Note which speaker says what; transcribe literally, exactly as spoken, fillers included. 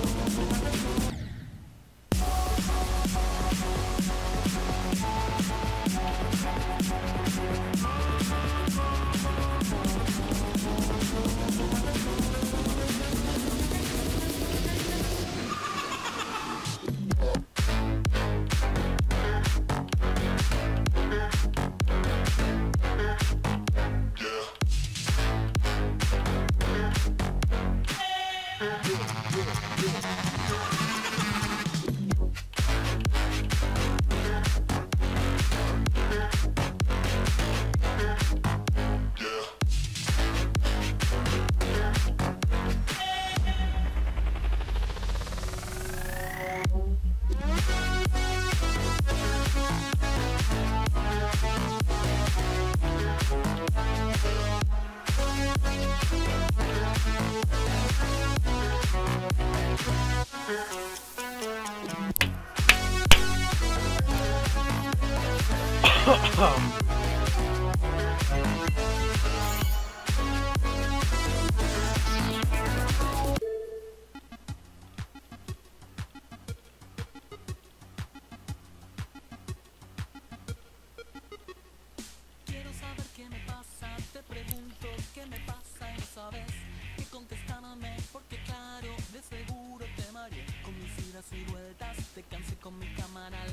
Speaker 1: Quiero saber qué me pasa, te pregunto qué me pasa y no sabes qué contestarme, porque claro, de seguro te mareé con mis idas y vueltas, te cansé con mi cámara